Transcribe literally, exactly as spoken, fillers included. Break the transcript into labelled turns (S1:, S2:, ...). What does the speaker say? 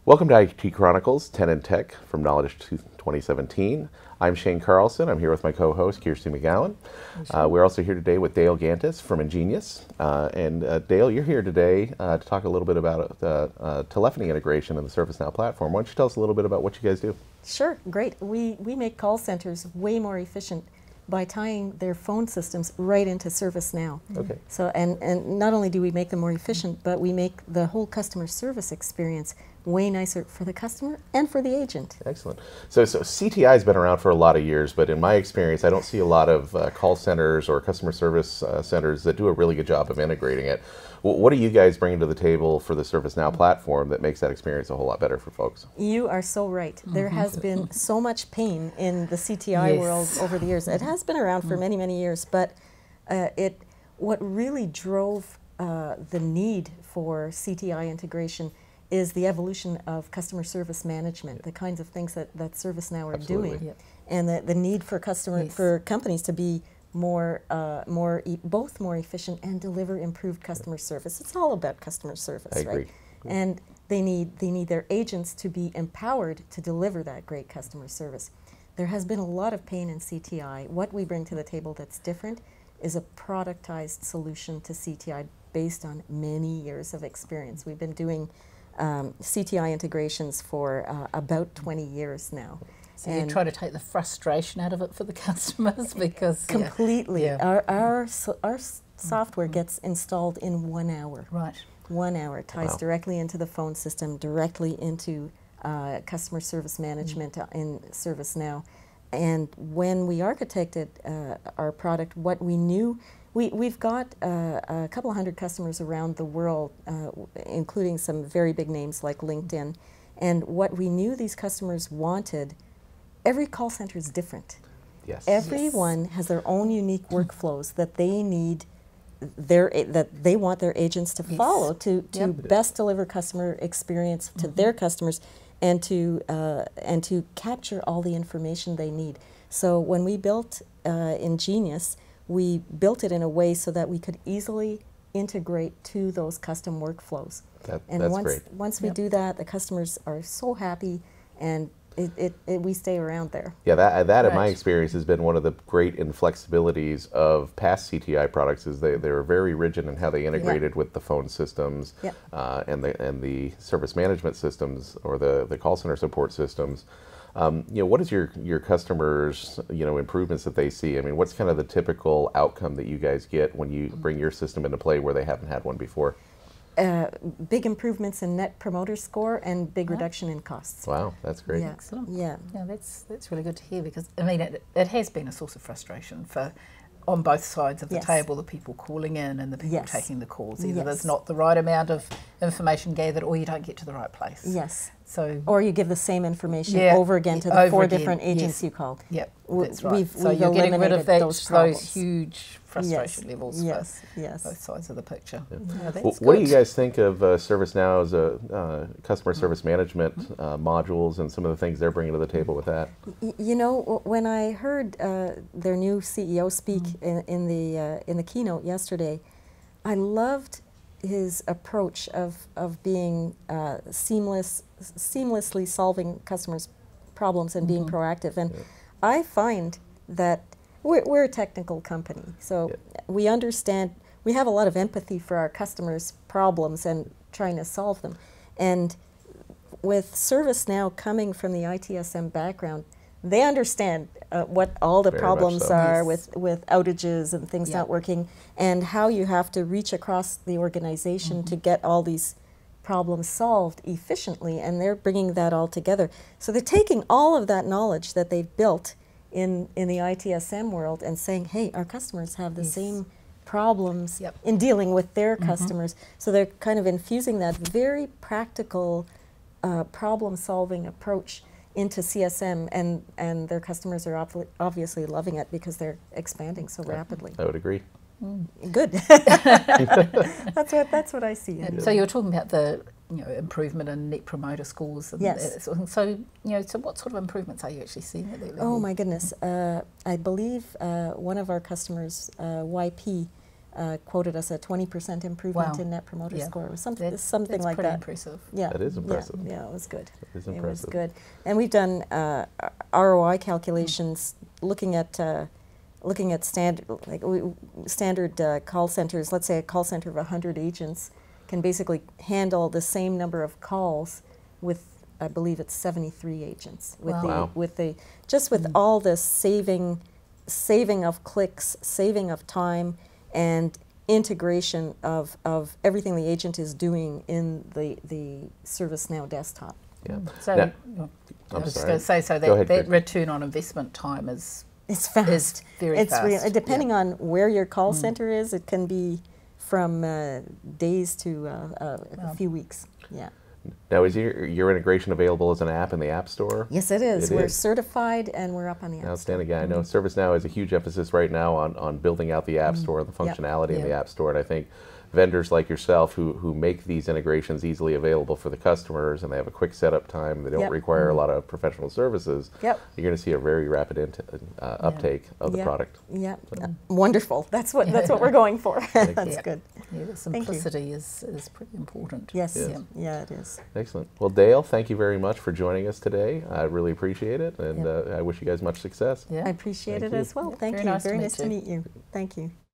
S1: Welcome to I T Chronicles, ten in Tech from Knowledge twenty seventeen. I'm Shane Carlson. I'm here with my co-host, Kirstie Mcgowan. Uh, we're also here today with Dale Gantous from Ingenious. Uh, and uh, Dale, you're here today uh, to talk a little bit about uh, uh, telephony integration in the ServiceNow platform. Why don't you tell us a little bit about what you guys do?
S2: Sure, great. We, we make call centers way more efficient by tying their phone systems right into ServiceNow.
S1: Okay.
S2: So, and, and not only do we make them more efficient, but we make the whole customer service experience way nicer for the customer and for the agent.
S1: Excellent. So, so C T I has been around for a lot of years, but in my experience, I don't see a lot of uh, call centers or customer service uh, centers that do a really good job of integrating it. W what are you guys bringing to the table for the ServiceNow platform that makes that experience a whole lot better for folks?
S2: You are so right. There has been so much pain in the C T I
S3: Yes.
S2: world over the years. It has been around for many, many years, but uh, it what really drove uh, the need for C T I integration is the evolution of customer service management, the kinds of things that, that ServiceNow are
S1: Absolutely.
S2: doing,
S3: Yep.
S2: and the, the need for customer
S3: Yes.
S2: for companies to be more, uh, more e both more efficient and deliver improved customer service. It's all about customer service,
S1: I agree.
S2: right? And they need they need their agents to be empowered to deliver that great customer service. There has been a lot of pain in C T I. What we bring to the table that's different is a productized solution to C T I based on many years of experience. We've been doing um, C T I integrations for uh, about twenty years now.
S3: So you try to take the frustration out of it for the customers because
S2: completely.
S3: Yeah.
S2: Our our so our s- software gets installed in one hour.
S3: Yeah. Right.
S2: One hour ties
S1: Wow.
S2: directly into the phone system, directly into uh, customer service management
S3: Mm.
S2: in ServiceNow. And when we architected uh, our product, what we knew, we, we've got uh, a couple of hundred customers around the world, uh, including some very big names like LinkedIn. And what we knew these customers wanted, every call center is different.
S1: Yes.
S2: Everyone has their own unique workflows that they need their that they want their agents to
S3: Yes.
S2: follow to to
S3: Yep.
S2: best deliver customer experience to their customers and to uh, and to capture all the information they need. So when we built uh, Ingenious, we built it in a way so that we could easily integrate to those custom workflows.
S1: That,
S2: And
S1: that's
S2: once
S1: great.
S2: once we
S3: Yep.
S2: do that, the customers are so happy, and it, it, it we stay around there.
S1: Yeah, that, that in my
S3: Right.
S1: experience has been one of the great inflexibilities of past C T I products is they, they were very rigid in how they integrated with the phone systems
S2: Yep.
S1: uh, and, the, and the service management systems or the, the call center support systems. Um, you know, what is your, your customers, you know, improvements that they see? I mean, what's kind of the typical outcome that you guys get when you bring your system into play where they haven't had one before?
S2: Uh, big improvements in net promoter score and big
S3: Oh.
S2: reduction in costs.
S1: Wow, that's great.
S2: Yeah.
S3: Excellent.
S2: Yeah.
S3: Yeah, that's that's really good to hear because I mean it, it has been a source of frustration for on both sides of the
S2: Yes.
S3: table, the people calling in and the people
S2: Yes.
S3: taking the calls. Either
S2: Yes.
S3: there's not the right amount of information gathered or you don't get to the right place.
S2: Yes.
S3: So
S2: Or you give the same information
S3: Yeah,
S2: over again to the
S3: over
S2: four
S3: again,
S2: different agents
S3: yes.
S2: you called.
S3: yep,
S2: W-
S3: that's right.
S2: we've-
S3: so
S2: we've
S3: you're getting rid
S2: eliminated
S3: of that,
S2: those
S3: those
S2: problems.
S3: huge frustration
S2: Yes.
S3: levels
S2: Yes.
S3: for
S2: Yes.
S3: both sides of the picture. Yeah,
S1: Well,
S3: that's
S1: what do you
S3: good.
S1: guys think of uh, ServiceNow as a uh, customer service management uh, modules and some of the things they're bringing to the table with that?
S2: Y- you know, w- when I heard uh, their new C E O speak in, in the uh, in the keynote yesterday, I loved his approach of of being uh, seamless, seamlessly solving customers' problems and being proactive. And
S1: Yeah.
S2: I find that we're, we're a technical company, so
S1: Yeah.
S2: we understand. We have a lot of empathy for our customers' problems and trying to solve them. And with ServiceNow coming from the I T S M background, they understand uh, what all the
S1: Very much
S2: problems
S1: so.
S2: are
S3: Yes.
S2: with, with outages and things
S3: Yeah.
S2: not working, and how you have to reach across the organization to get all these problems solved efficiently, and they're bringing that all together. So they're taking all of that knowledge that they've built in, in the I T S M world and saying, hey, our customers have the
S3: Yes.
S2: same problems
S3: Yep.
S2: in dealing with their customers. So they're kind of infusing that very practical uh, problem-solving approach into C S M, and, and their customers are obvi obviously loving it because they're expanding so rapidly.
S1: I would agree.
S2: Good. that's what that's what I see.
S3: And so you were talking about the you know improvement in net promoter scores. And
S2: Yes.
S3: that sort of thing. So you know, so what sort of improvements are you actually seeing at that level?
S2: Oh my goodness! Uh, I believe uh, one of our customers, uh, Y P, uh, quoted us a twenty percent improvement
S3: Wow.
S2: in Net Promoter
S3: Yeah.
S2: Score. It was something,
S3: That-
S2: something
S3: that's
S2: like
S3: pretty
S2: that.
S3: impressive.
S2: Yeah,
S1: That is impressive.
S2: Yeah, yeah, it was good.
S1: That is
S2: It was
S1: impressive.
S2: good. And we've done uh, R O I calculations looking at uh, looking at standard like we, standard uh, call centers. Let's say a call center of one hundred agents can basically handle the same number of calls with, I believe it's seventy-three agents. With
S3: Wow.
S2: the
S1: Wow.
S2: with the just with
S3: Mm.
S2: all the saving saving of clicks, saving of time, and integration of, of everything the agent is doing in the, the ServiceNow desktop.
S1: Yeah.
S3: So,
S1: Now-
S3: oh, I
S1: I'm
S3: was just
S1: sorry.
S3: going to say, so
S1: Go
S3: that,
S1: ahead,
S3: that
S1: Kirstie.
S3: return on investment time is
S2: It's fast.
S3: is very
S2: it's
S3: fast.
S2: real- depending
S3: yeah.
S2: on where your call
S3: Mm.
S2: center is, it can be from uh, days to uh, uh,
S3: Wow.
S2: a few weeks. Yeah.
S1: Now, is your, your integration available as an app in the App Store?
S2: Yes, it is.
S1: It
S2: We're
S1: is.
S2: certified and we're up on the App Store.
S1: Outstanding. Yeah, I know ServiceNow has a huge emphasis right now on, on building out the App Store, the functionality in the
S3: Yeah.
S1: App Store, and I think vendors like yourself who, who make these integrations easily available for the customers, and they have a quick setup time, they don't
S2: Yep.
S1: require a lot of professional services,
S2: Yep.
S1: you're going to see a very rapid int- uh, uptake of the
S2: Yep.
S1: product.
S2: Yeah. Uh, wonderful. That's what that's what
S3: Yeah.
S2: we're going for. That's
S3: Yeah.
S2: good.
S3: Yeah, the
S2: Thank you.
S3: simplicity is, is pretty important.
S2: Yes.
S1: Yes.
S3: Yeah.
S2: Yeah, it is.
S1: Excellent. Well, Dale, thank you very much for joining us today. I really appreciate it, and
S3: Yep.
S1: uh, I wish you guys much success.
S3: Yeah.
S2: I appreciate
S1: Thank
S2: it
S1: you.
S2: as well.
S3: Yeah,
S2: Thank
S3: very
S2: you.
S3: nice to
S2: Very
S3: meet
S2: nice to
S3: you.
S2: meet you. Thank you.